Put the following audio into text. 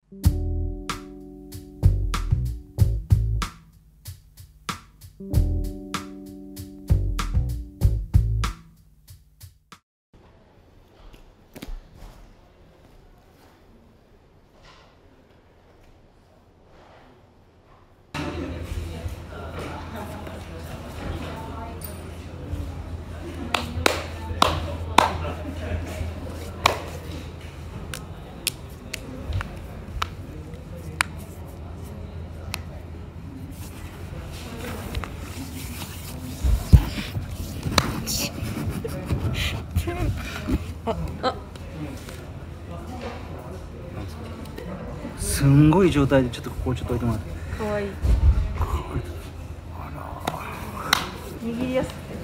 すんごい状態でちょっとここをちょっと置いてもらって。 かわいい。握りやすくて。